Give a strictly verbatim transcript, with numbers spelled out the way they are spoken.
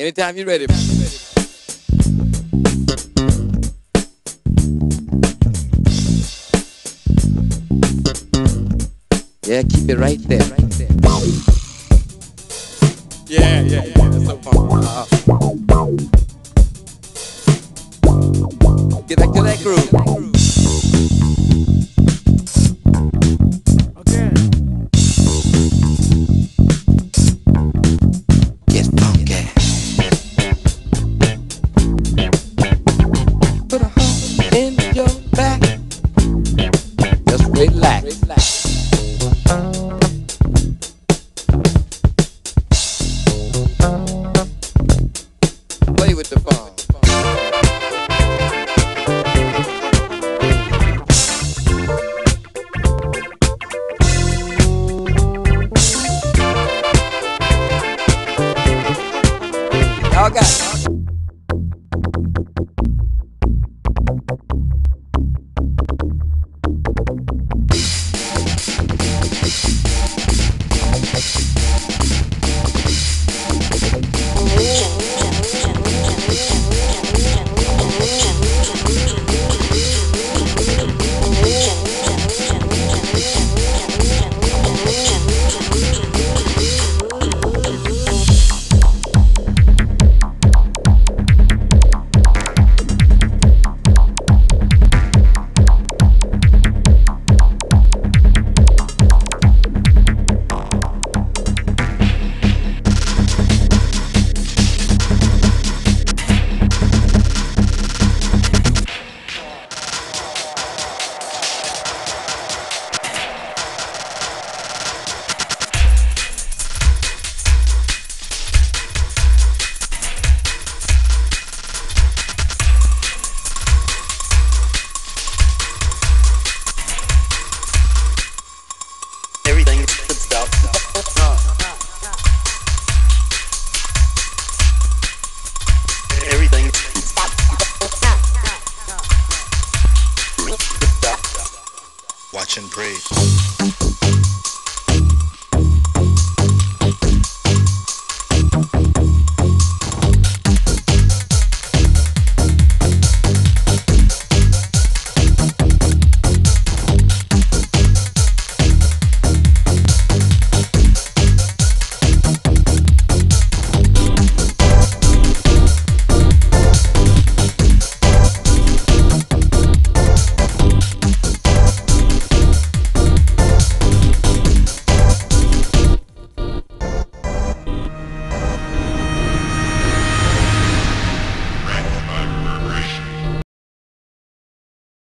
Anytime you're ready. Yeah, keep it right there, right there. Yeah, yeah, yeah, that's so fun. Uh, get back to that groove. Again. Get funky. Put a heart in your back. Just relax. Play with the phone. Y'all got it. Everything should stop. Everything should stop. Watch and pray.